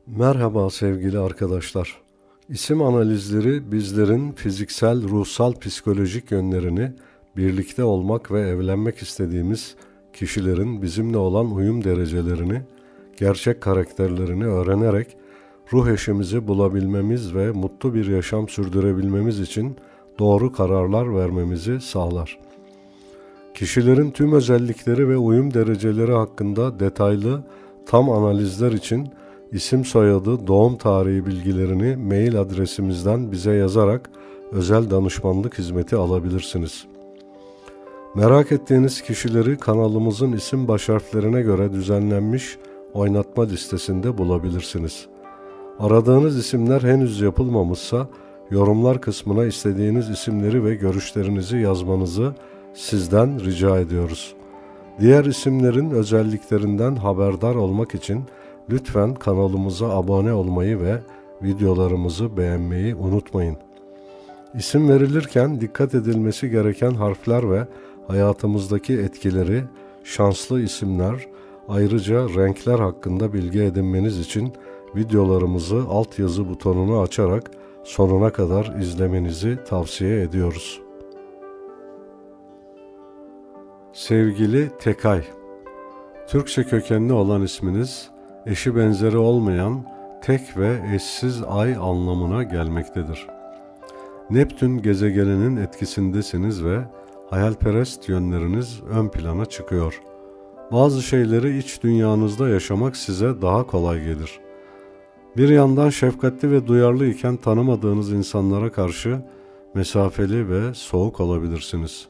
Merhaba sevgili arkadaşlar. İsim analizleri bizlerin fiziksel, ruhsal, psikolojik yönlerini, birlikte olmak ve evlenmek istediğimiz kişilerin bizimle olan uyum derecelerini, gerçek karakterlerini öğrenerek ruh eşimizi bulabilmemiz ve mutlu bir yaşam sürdürebilmemiz için doğru kararlar vermemizi sağlar. Kişilerin tüm özellikleri ve uyum dereceleri hakkında detaylı, tam analizler için isim soyadı, doğum tarihi bilgilerini mail adresimizden bize yazarak özel danışmanlık hizmeti alabilirsiniz. Merak ettiğiniz kişileri kanalımızın isim başharflerine göre düzenlenmiş oynatma listesinde bulabilirsiniz. Aradığınız isimler henüz yapılmamışsa yorumlar kısmına istediğiniz isimleri ve görüşlerinizi yazmanızı sizden rica ediyoruz. Diğer isimlerin özelliklerinden haberdar olmak için lütfen kanalımıza abone olmayı ve videolarımızı beğenmeyi unutmayın. İsim verilirken dikkat edilmesi gereken harfler ve hayatımızdaki etkileri, şanslı isimler, ayrıca renkler hakkında bilgi edinmeniz için videolarımızı altyazı butonunu açarak sonuna kadar izlemenizi tavsiye ediyoruz. Sevgili Tekay, Türkçe kökenli olan isminiz, eşi benzeri olmayan tek ve eşsiz ay anlamına gelmektedir. Neptün gezegeninin etkisindesiniz ve hayalperest yönleriniz ön plana çıkıyor. Bazı şeyleri iç dünyanızda yaşamak size daha kolay gelir. Bir yandan şefkatli ve duyarlı iken tanımadığınız insanlara karşı mesafeli ve soğuk olabilirsiniz.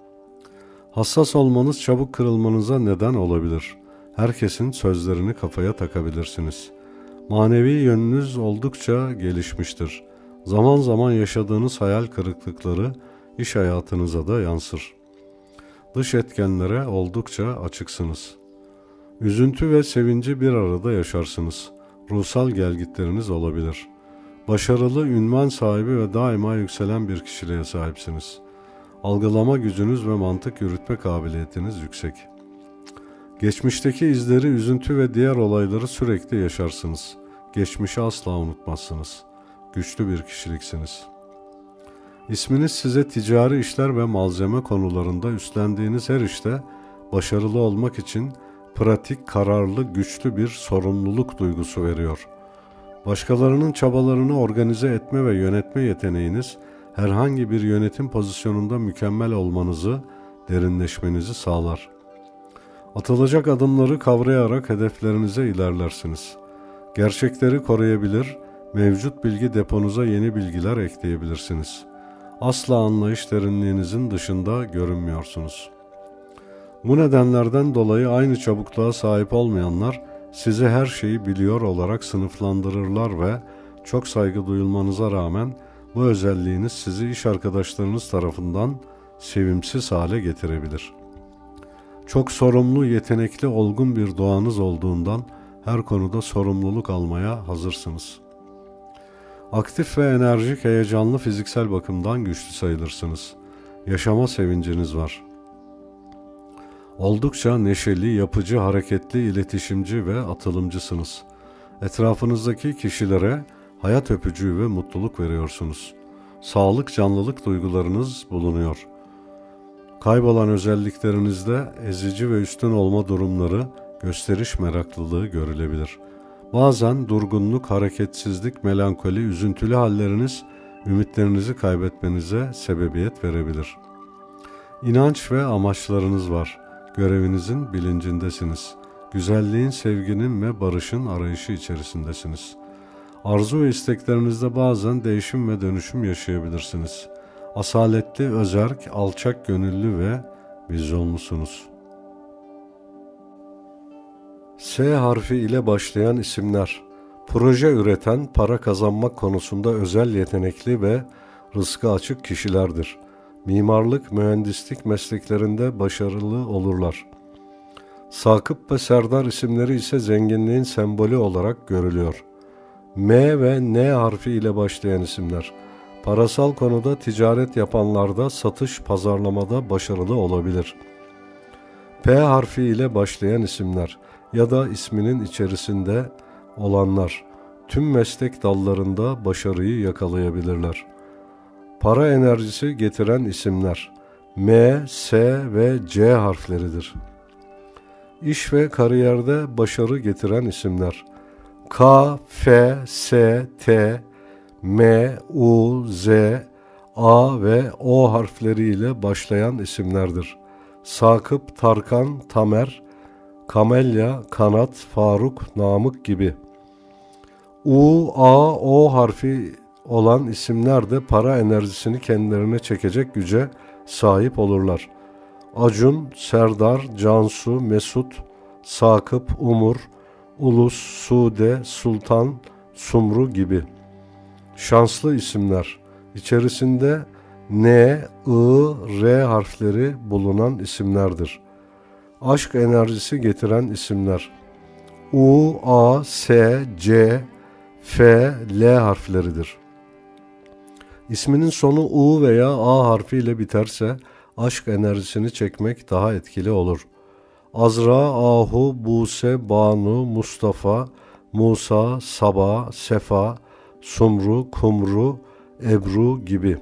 Hassas olmanız çabuk kırılmanıza neden olabilir. Herkesin sözlerini kafaya takabilirsiniz. Manevi yönünüz oldukça gelişmiştir. Zaman zaman yaşadığınız hayal kırıklıkları iş hayatınıza da yansır. Dış etkenlere oldukça açıksınız. Üzüntü ve sevinci bir arada yaşarsınız. Ruhsal gelgitleriniz olabilir. Başarılı, ünvan sahibi ve daima yükselen bir kişiliğe sahipsiniz. Algılama gücünüz ve mantık yürütme kabiliyetiniz yüksek. Geçmişteki izleri, üzüntü ve diğer olayları sürekli yaşarsınız. Geçmişi asla unutmazsınız. Güçlü bir kişiliksiniz. İsminiz size ticari işler ve malzeme konularında üstlendiğiniz her işte başarılı olmak için pratik, kararlı, güçlü bir sorumluluk duygusu veriyor. Başkalarının çabalarını organize etme ve yönetme yeteneğiniz, herhangi bir yönetim pozisyonunda mükemmel olmanızı, derinleşmenizi sağlar. Atılacak adımları kavrayarak hedeflerinize ilerlersiniz. Gerçekleri koruyabilir, mevcut bilgi deponuza yeni bilgiler ekleyebilirsiniz. Asla anlayış derinliğinizin dışında görünmüyorsunuz. Bu nedenlerden dolayı aynı çabukluğa sahip olmayanlar sizi her şeyi biliyor olarak sınıflandırırlar ve çok saygı duyulmanıza rağmen bu özelliğiniz sizi iş arkadaşlarınız tarafından sevimsiz hale getirebilir. Çok sorumlu, yetenekli, olgun bir doğanız olduğundan her konuda sorumluluk almaya hazırsınız. Aktif ve enerjik, heyecanlı, fiziksel bakımdan güçlü sayılırsınız. Yaşama sevinciniz var. Oldukça neşeli, yapıcı, hareketli, iletişimci ve atılımcısınız. Etrafınızdaki kişilere hayat öpücüğü ve mutluluk veriyorsunuz. Sağlık, canlılık duygularınız bulunuyor. Kaybolan özelliklerinizde ezici ve üstün olma durumları, gösteriş meraklılığı görülebilir. Bazen durgunluk, hareketsizlik, melankoli, üzüntülü halleriniz ümitlerinizi kaybetmenize sebebiyet verebilir. İnanç ve amaçlarınız var. Görevinizin bilincindesiniz. Güzelliğin, sevginin ve barışın arayışı içerisindesiniz. Arzu ve isteklerinizde bazen değişim ve dönüşüm yaşayabilirsiniz. Asaletli, özerk, alçak gönüllü ve vizyonlusunuz. S harfi ile başlayan isimler, proje üreten, para kazanmak konusunda özel yetenekli ve rızkı açık kişilerdir. Mimarlık, mühendislik mesleklerinde başarılı olurlar. Sakıp ve Serdar isimleri ise zenginliğin sembolü olarak görülüyor. M ve N harfi ile başlayan isimler, parasal konuda ticaret yapanlarda satış, pazarlamada başarılı olabilir. P harfi ile başlayan isimler ya da isminin içerisinde olanlar, tüm meslek dallarında başarıyı yakalayabilirler. Para enerjisi getiren isimler M, S ve C harfleridir. İş ve kariyerde başarı getiren isimler K, F, S, T, M, U, Z, A ve O harfleriyle başlayan isimlerdir. Sakıp, Tarkan, Tamer, Kamelya, Kanat, Faruk, Namık gibi. U, A, O harfi olan isimler de para enerjisini kendilerine çekecek güce sahip olurlar. Acun, Serdar, Cansu, Mesut, Sakıp, Umur, Ulus, Sude, Sultan, Sumru gibi. Şanslı isimler içerisinde N, I, R harfleri bulunan isimlerdir. Aşk enerjisi getiren isimler U, A, S, C, F, L harfleridir. İsminin sonu U veya A harfiyle biterse aşk enerjisini çekmek daha etkili olur. Azra, Ahu, Buse, Banu, Mustafa, Musa, Saba, Sefa, Sumru, Kumru, Ebru gibi.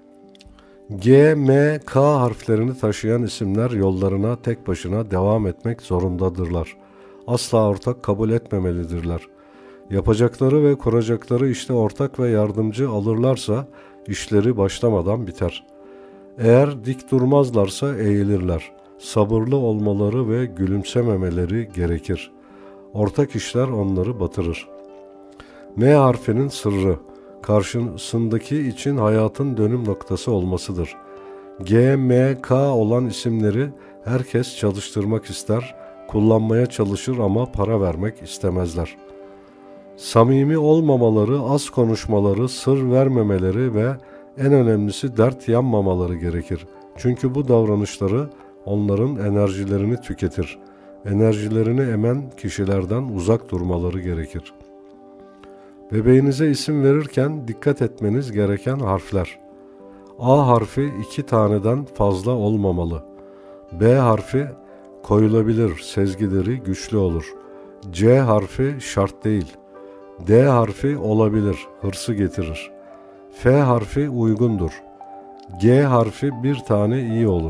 G, M, K harflerini taşıyan isimler yollarına tek başına devam etmek zorundadırlar. Asla ortak kabul etmemelidirler. Yapacakları ve kuracakları işte ortak ve yardımcı alırlarsa işleri başlamadan biter. Eğer dik durmazlarsa eğilirler. Sabırlı olmaları ve gülümsememeleri gerekir. Ortak işler onları batırır. M harfinin sırrı, karşısındaki için hayatın dönüm noktası olmasıdır. G, M, K olan isimleri herkes çalıştırmak ister, kullanmaya çalışır ama para vermek istemezler. Samimi olmamaları, az konuşmaları, sır vermemeleri ve en önemlisi dert yanmamaları gerekir. Çünkü bu davranışları onların enerjilerini tüketir. Enerjilerini emen kişilerden uzak durmaları gerekir. Bebeğinize isim verirken dikkat etmeniz gereken harfler. A harfi 2 taneden fazla olmamalı. B harfi koyulabilir, sezgileri güçlü olur. C harfi şart değil. D harfi olabilir, hırsı getirir. F harfi uygundur. G harfi bir tane iyi olur.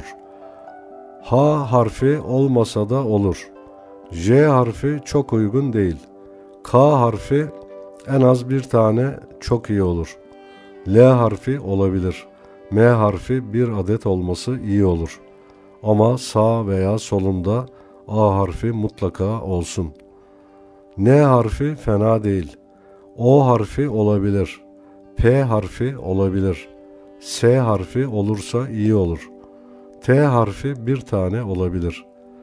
H harfi olmasa da olur. J harfi çok uygun değil. K harfi en az bir tane çok iyi olur. L harfi olabilir. M harfi bir adet olması iyi olur. Ama sağ veya solunda A harfi mutlaka olsun. N harfi fena değil. O harfi olabilir. P harfi olabilir. S harfi olursa iyi olur. T harfi bir tane olabilir.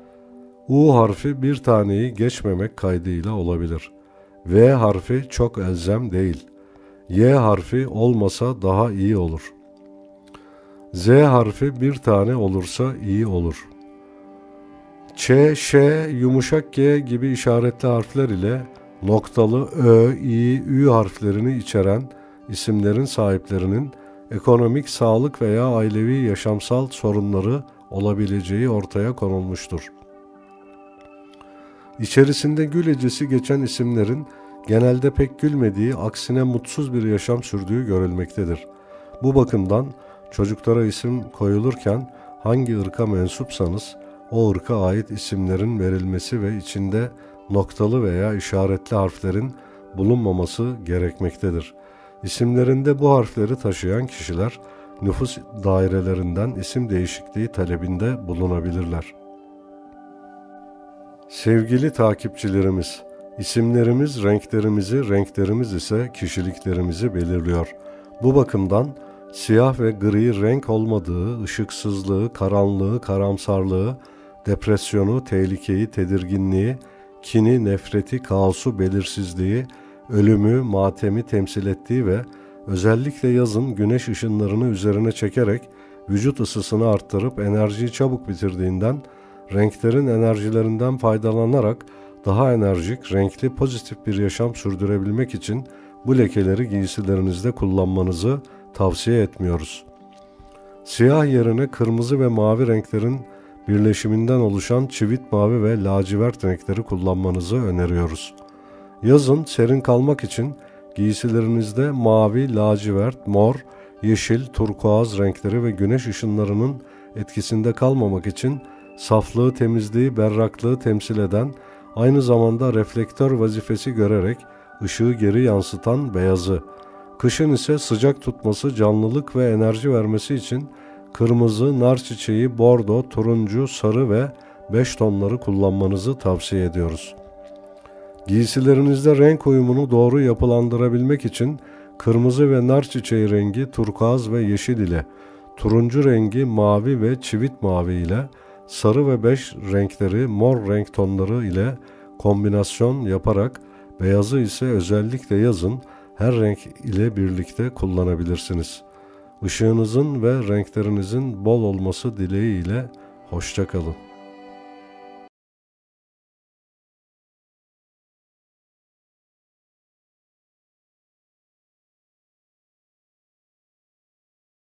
U harfi bir taneyi geçmemek kaydıyla olabilir. V harfi çok elzem değil. Y harfi olmasa daha iyi olur. Z harfi bir tane olursa iyi olur. Ç, Ş, yumuşak G gibi işaretli harfler ile noktalı Ö, İ, Ü harflerini içeren isimlerin sahiplerinin ekonomik, sağlık veya ailevi yaşamsal sorunları olabileceği ortaya konulmuştur. İçerisinde gül hecesi geçen isimlerin genelde pek gülmediği, aksine mutsuz bir yaşam sürdüğü görülmektedir. Bu bakımdan çocuklara isim koyulurken hangi ırka mensupsanız o ırka ait isimlerin verilmesi ve içinde noktalı veya işaretli harflerin bulunmaması gerekmektedir. İsimlerinde bu harfleri taşıyan kişiler nüfus dairelerinden isim değişikliği talebinde bulunabilirler. Sevgili takipçilerimiz, isimlerimiz renklerimizi, renklerimiz ise kişiliklerimizi belirliyor. Bu bakımdan siyah ve gri renk olmadığı, ışıksızlığı, karanlığı, karamsarlığı, depresyonu, tehlikeyi, tedirginliği, kini, nefreti, kaosu, belirsizliği, ölümü, matemi temsil ettiği ve özellikle yazın güneş ışınlarını üzerine çekerek vücut ısısını arttırıp enerjiyi çabuk bitirdiğinden renklerin enerjilerinden faydalanarak daha enerjik, renkli, pozitif bir yaşam sürdürebilmek için bu lekeleri giysilerinizde kullanmanızı tavsiye etmiyoruz. Siyah yerine kırmızı ve mavi renklerin birleşiminden oluşan çivit mavi ve lacivert renkleri kullanmanızı öneriyoruz. Yazın serin kalmak için giysilerinizde mavi, lacivert, mor, yeşil, turkuaz renkleri ve güneş ışınlarının etkisinde kalmamak için saflığı, temizliği, berraklığı temsil eden, aynı zamanda reflektör vazifesi görerek ışığı geri yansıtan beyazı, kışın ise sıcak tutması, canlılık ve enerji vermesi için kırmızı, nar çiçeği, bordo, turuncu, sarı ve beş tonları kullanmanızı tavsiye ediyoruz. Giysilerinizde renk uyumunu doğru yapılandırabilmek için kırmızı ve nar çiçeği rengi turkuaz ve yeşil ile, turuncu rengi mavi ve çivit mavi ile, sarı ve beş renkleri mor renk tonları ile kombinasyon yaparak beyazı ise özellikle yazın her renk ile birlikte kullanabilirsiniz. Işığınızın ve renklerinizin bol olması dileğiyle hoşça kalın.